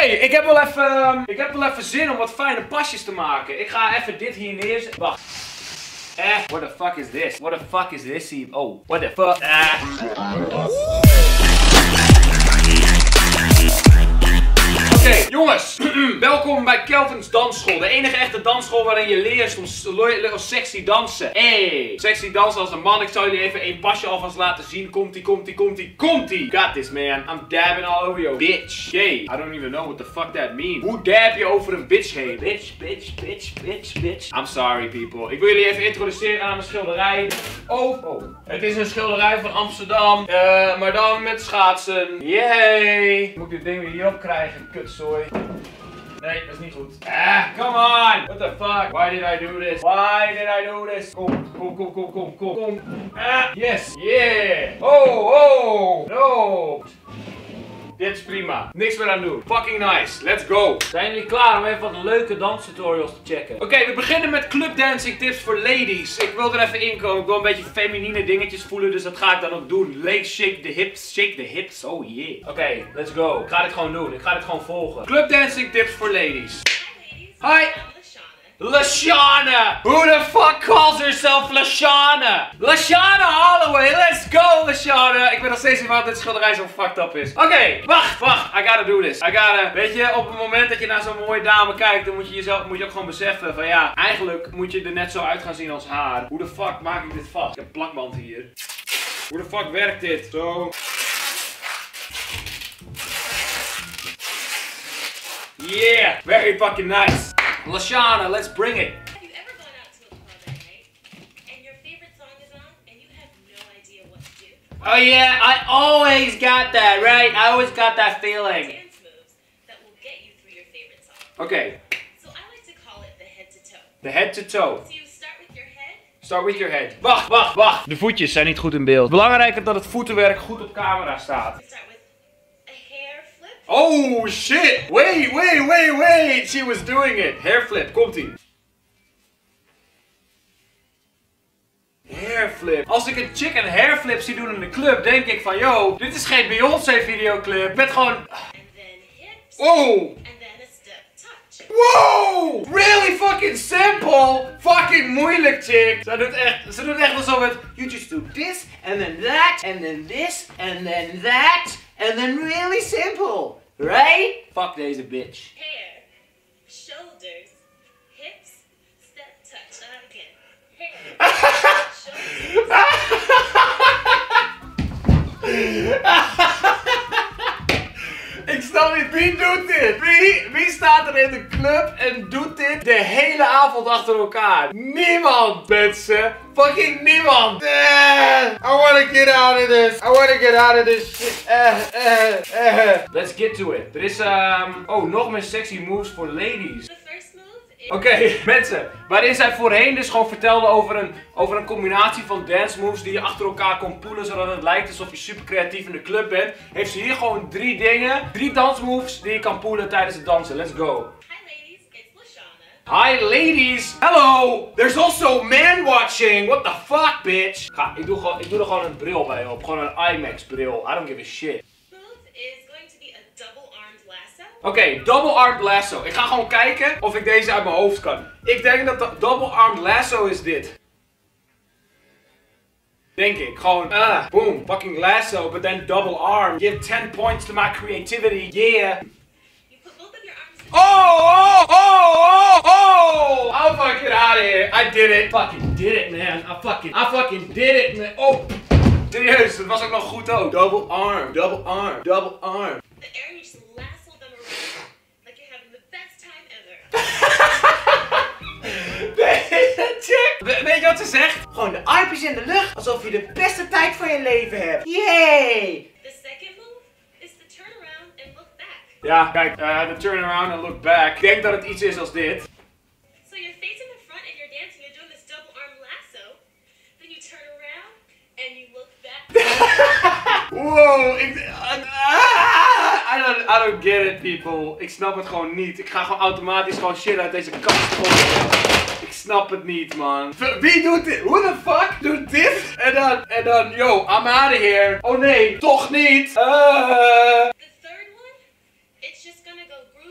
ik heb wel even zin om wat fijne pasjes te maken. Ik ga even dit hier neerzetten. Wacht. What the fuck is this? What the fuck is this? Oh, what the fuck? Oké, jongens. Welkom bij Kelvin's Dansschool. De enige echte dansschool waarin je leert om sexy dansen. Hey, sexy dansen als een man. Ik zal jullie even één pasje alvast laten zien. Komt-ie. Got this, man. I'm dabbing all over your bitch. Yay. I don't even know what the fuck that means. Hoe dab je over een bitch heen? Bitch. I'm sorry, people. Ik wil jullie even introduceren aan mijn schilderij. Oh. Het is een schilderij van Amsterdam. Maar dan met schaatsen. Yay. Moet ik dit ding weer hierop krijgen? Kutzooi. Nee, dat is niet goed. Come on! What the fuck? Why did I do this? Kom. Yes! Yeah! Oh! No! Dit is prima. Niks meer aan doen. Fucking nice. Let's go. Zijn jullie klaar om even wat leuke danstutorials te checken? Oké, we beginnen met clubdancing tips voor ladies. Ik wil er even inkomen. Ik wil een beetje feminine dingetjes voelen, dus dat ga ik dan ook doen. Legs, shake the hips. Oh yeah. Oké, let's go. Ik ga dit gewoon doen. Ik ga dit gewoon volgen. Clubdancing tips voor ladies. Hi. Lashana! Who the fuck calls herself Lashana? Lashana Holloway, let's go Lashana! Ik ben nog steeds niet waarom dit schilderij zo fucked up is. Oké, wacht, I gotta do this. Weet je, op het moment dat je naar zo'n mooie dame kijkt, dan moet je ook gewoon beseffen van ja, eigenlijk moet je er net zo uit gaan zien als haar. Hoe de fuck maak ik dit vast? Ik heb een plakband hier. Hoe de fuck werkt dit? Zo. Yeah, very fucking nice. Lashana, let's bring it. Have you ever gone out to a club at night and your favorite song is on and you have no idea what to do? Oh yeah, I always got that, right? I always got that feeling. Dance moves that will get you through your favorite song. Okay. So I like to call it the head to toe. The head to toe. So you start with your head. Start with your head. Wacht. De voetjes zijn niet goed in beeld. Belangrijker dat het voetenwerk goed op camera staat. Start with a hair flip. Oh shit! Wait! She was doing it. Hair flip, komt-ie. Hair flip. Als ik een chick een hair flip zie doen in de club, denk ik van yo, dit is geen Beyoncé videoclip. Met gewoon... And then hips. Oh! And then a step touch. Wow! Really fucking simple! Fucking moeilijk, chick! Ze doet echt alsof het... You just do this, and then that, and then this, and then that, and then really simple. Right? Fuck deze bitch. Hair. Shoulders. Hips. Step touch. Again. Hair. Ik snap niet, wie doet dit? Wie staat er in de club en doet dit de hele avond achter elkaar? Niemand, mensen. Fucking niemand. I wanna get out of this. Shit. Let's get to it. Er is, nog meer sexy moves voor ladies. The first move is... Oké, mensen, waarin zij voorheen dus gewoon vertelde over een combinatie van dance moves die je achter elkaar kon poelen, zodat het lijkt alsof je super creatief in de club bent, heeft ze hier gewoon 3 dansmoves die je kan poelen tijdens het dansen. Let's go. Hi ladies, it's Lashana. Hi ladies! Hello! There's also man watching! What the fuck, bitch? Ik doe er gewoon een bril bij op. Gewoon een IMAX bril. I don't give a shit. Move is going to be a double-armed lasso. Oké, double armed lasso. Ik ga gewoon kijken of ik deze uit mijn hoofd kan. Ik denk dat de double armed lasso is dit. Denk ik. Gewoon, boom, fucking lasso, but then double arm. Give 10 points to my creativity, yeah. You put both of your arms... Oh! I'll fucking out of here. I did it. Fucking did it, man. I fucking did it, man. Oh! Serieus, dat was ook nog goed ook. Double arm. The air and you just lasso them around like you're having the best time ever. Weet je wat ze zegt? Gewoon de armpjes in de lucht, alsof je de beste tijd van je leven hebt. Yay! The second move is to turn around and look back. Ja, kijk, de turn around and look back. Ik denk dat het iets is als dit. So you're facing the front and you're dancing, you're doing this double arm lasso. Then you turn around and you look back. Wow, I don't get it, people. Ik snap het gewoon niet. Ik ga gewoon automatisch gewoon shit uit deze kast gooien. Ik snap het niet, man. Wie doet dit? Who the fuck doet dit? En dan, yo, I'm out of here. Oh nee, toch niet. The third one, it's just gonna go groove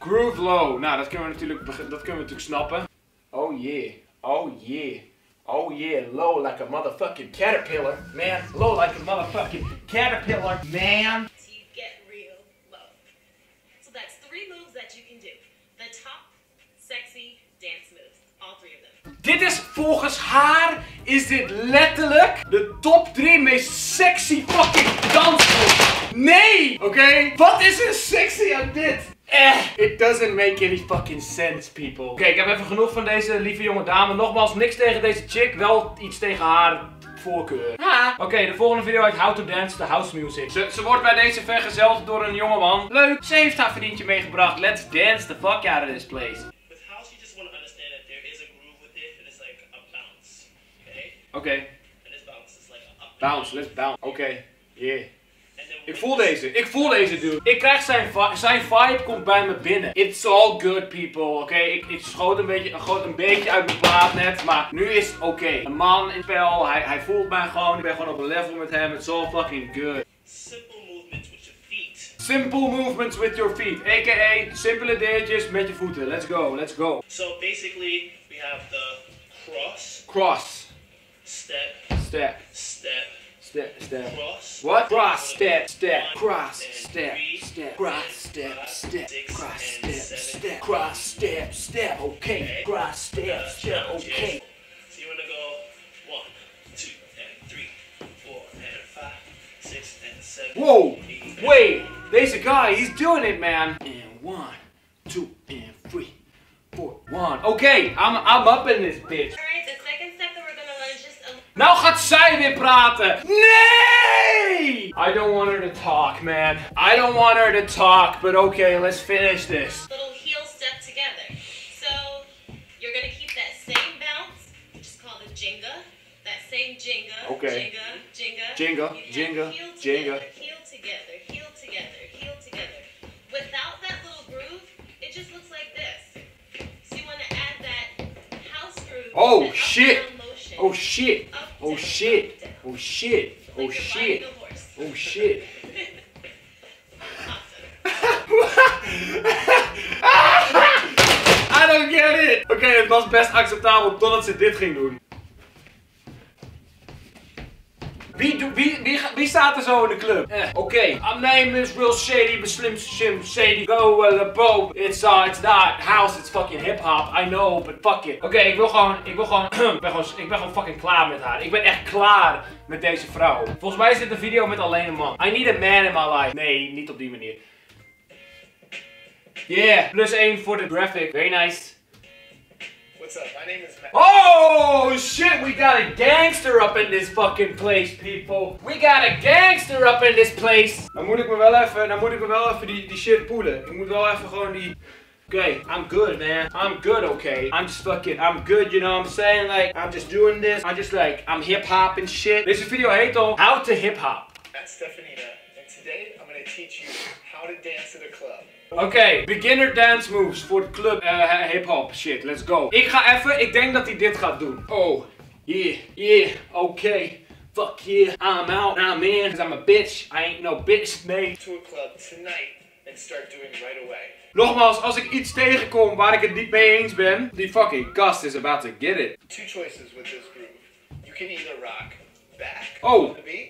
Groove low. Nou, dat kunnen we natuurlijk snappen. Oh yeah. Oh yeah. Oh yeah. Low like a motherfucking caterpillar. Man. Low like a motherfucking caterpillar. Man. You get real low. So that's 3 moves that you can do. The top, sexy, dance moves. All 3 of them. Dit is volgens haar, is dit letterlijk de top 3 meest sexy fucking dansmoves. Nee! Oké? Wat is er sexy aan dit? It doesn't make any fucking sense, people. Oké, ik heb even genoeg van deze lieve jonge dame. Nogmaals, niks tegen deze chick, wel iets tegen haar voorkeur. Oké, de volgende video heet How to Dance to House Music. Ze wordt bij deze vergezeld door een jongeman. Leuk, ze heeft haar vriendje meegebracht. Let's dance the fuck out of this place. With house, you just want to understand that there is a groove with it, and it's like a bounce. Okay? Oké. And this bounce is like a up. Bounce, let's bounce. Oké, yeah. And then Ik voel deze dude. Ik krijg zijn vibe komt bij me binnen. It's all good, people, oké? Ik schoot een beetje uit mijn plaat net, maar nu is het oké. Een man in het spel, hij voelt mij gewoon, ik ben gewoon op een level met hem, it's all fucking good. simple movements with your feet. Simple movements with your feet, a.k.a. simpele dingetjes met je voeten. Let's go, let's go. So basically, we have the cross, Cross, step, step, step, step, step. cross. What? Cross, step, step, One, cross, then step, three, step, then cross, step, five, step, six, cross, and step, seven. step, cross, step, step, okay, cross, step, step, okay. So you want to go 1, 2, and 3, 4, and 5, 6, and 7. Whoa, 8, wait, there's a guy, he's doing it, man. And 1, 2, and 3, 4, 1. Okay, I'm up in this bitch. Alright, the second step that we're gonna learn is just a Nou gaat zij weer praten. Nee! I don't want her to talk, man. I don't want her to talk, but okay, let's finish this. little heel step together. So you're gonna keep that same bounce, which is called a jinga. That same jinga. Okay. Jinga. Jinga, You have jinga, heel jinga. together, heel together, heel together, heel together. Without that little groove, it just looks like this. So you want to add that house groove. Oh, that up, shit. down motion. Oh shit. Up, Oh down, shit. up, down. Oh shit. Like Oh you're shit. riding a horse. Oh shit. I don't get it. Oké, het was best acceptabel totdat ze dit ging doen. Wie staat er zo in de club? Oké. My name is Real Shady, but Slim Shim Shady. Go Bo. It's not house, it's fucking hip hop. I know, but fuck it. Oké, ik ben gewoon fucking klaar met haar. Ik ben echt klaar met deze vrouw. Volgens mij is dit een video met alleen een man. I need a man in my life. Nee, niet op die manier. Yeah, +1 voor de graphic. Very nice. What's up? My name is Matt. Oh shit, we got a gangster up in this fucking place, people. We got a gangster up in this place. Dan moet ik me wel even die shit poelen. Ik moet wel even gewoon die... Okay, I'm good, man. I'm good, okay. I'm good, you know what I'm saying? Like, I'm just doing this. I'm hip-hop and shit. Deze video heet al How to Hip-Hop. That's Stefanina, and today I'm going to teach you how to dance at a club. Oké, beginner dance moves voor de club hip-hop shit. Let's go. Ik denk dat hij dit gaat doen. Oh, yeah, okay. Fuck yeah, I'm out, I'm in, cause I'm a bitch. I ain't no bitch, nee. To a club tonight and start doing right away. Nogmaals, als ik iets tegenkom waar ik het niet mee eens ben, die fucking gast is about to get it. 2 choices with this groove. You can either rock back Oh. on the beat,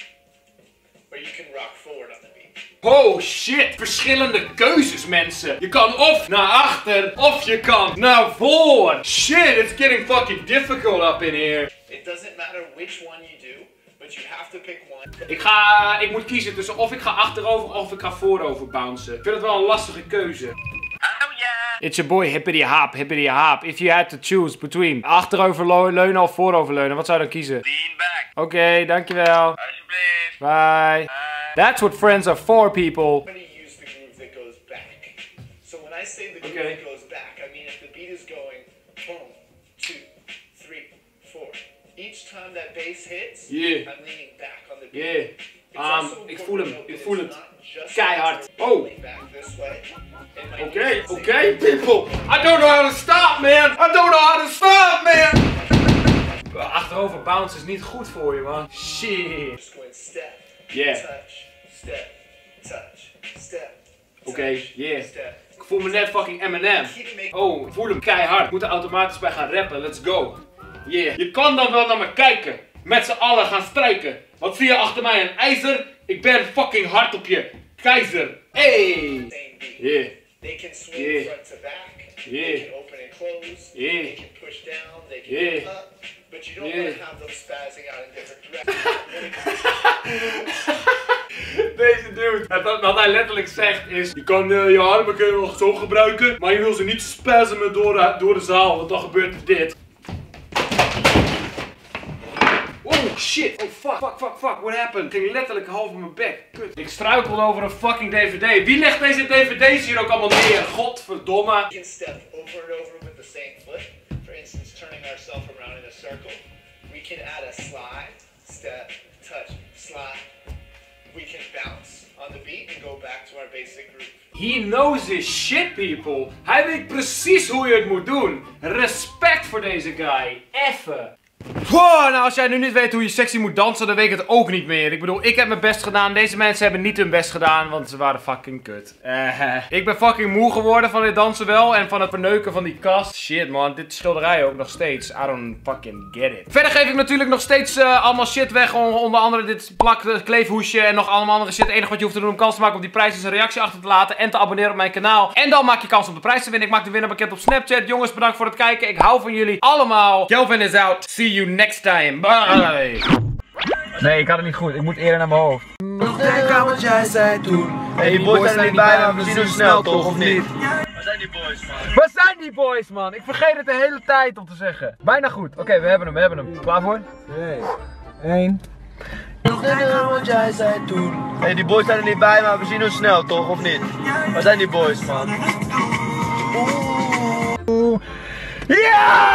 or you can rock forward on the beat. Oh shit, verschillende keuzes mensen. Je kan of naar achter, of je kan naar voren. Shit, it's getting fucking difficult up in here. It doesn't matter which one you do, but you have to pick one. Ik moet kiezen tussen of ik ga achterover of ik ga voorover bouncen. Ik vind het wel een lastige keuze. Oh yeah! It's your boy Hippity Hop, Hippity Hop. If you had to choose between achterover leunen of voorover leunen, wat zou je dan kiezen? Lean back. Oké, dankjewel. Alsjeblieft. Bye. That's what friends are for, people. I'm going to use the groove that goes back. So when I say the groove Okay. that goes back, I mean if the beat is going boom, 2, 3, 4. Each time that bass hits, Yeah. I'm leaning back on the beat. Yeah. It's also Ik important voel to hem, note ik that voel it's het. not just Keihard. to Oh. lean back this way. It might Okay, be the same okay, people. I don't know how to stop, man. I don't know how to stop, man. Achterover bounce is niet goed voor je, man. Shit. Just going step, Yeah. touch, step, touch, step. Oké, touch, yeah. Step. Ik voel me net fucking Eminem. Oh, ik voel hem keihard. Ik moet er automatisch bij gaan rappen. Let's go. Yeah. Je kan dan wel naar me kijken. Met z'n allen gaan strijken. Wat zie je achter mij? Een ijzer? Ik ben fucking hard op je keizer. Hey. Yeah. They can swing front to back. They can open and close. They can push down. They can go up. But you don't want to have them spazzing out in different directions. Deze dude, wat hij letterlijk zegt is: je kan je armen wel zo gebruiken, maar je wil ze niet spasmen door de zaal, want dan gebeurt dit. Oh shit, oh fuck, what happened? Ik ging letterlijk half op mijn bek. Kut. Ik struikelde over een fucking DVD. Wie legt deze DVD's hier ook allemaal neer? Godverdomme. We can step over and over with the same foot. For instance, turning ourselves around in a circle. We can add a slide, step, touch, slide. We can bounce on the beat and go back to our basic groove. He knows his shit, people. Hij weet precies hoe je het moet doen. Respect voor deze guy. Effe. Wow, nou als jij nu niet weet hoe je sexy moet dansen, dan weet ik het ook niet meer. Ik bedoel, ik heb mijn best gedaan. Deze mensen hebben niet hun best gedaan, want ze waren fucking kut. Ik ben fucking moe geworden van dit dansen wel en van het verneuken van die kast. Shit man, dit schilderij ook nog steeds. I don't fucking get it. Verder geef ik natuurlijk nog steeds allemaal shit weg. Onder andere dit kleefhoesje en nog allemaal andere shit. Het enige wat je hoeft te doen om kans te maken op die prijs is een reactie achter te laten en te abonneren op mijn kanaal. En dan maak je kans op de prijs te winnen. Ik maak de winnaar bekend op Snapchat. Jongens, bedankt voor het kijken. Ik hou van jullie allemaal. Kelvin is out. See you next time. Bye. Nee, ik had het niet goed. Ik moet eerder naar mijn hoofd. Nog denken aan wat jij zei toen. Hey, die boys zijn er niet bij, maar we zien ons snel toch, of niet? Waar zijn die boys, man? Waar zijn die boys, man? Ik vergeet het de hele tijd om te zeggen. Bijna goed. Oké, we hebben hem. Klaar voor? 2, 1. Nog denken aan wat jij zei toen. Hey, die boys zijn er niet bij, maar we zien ons snel toch, of niet? Waar zijn die boys, man? Ja!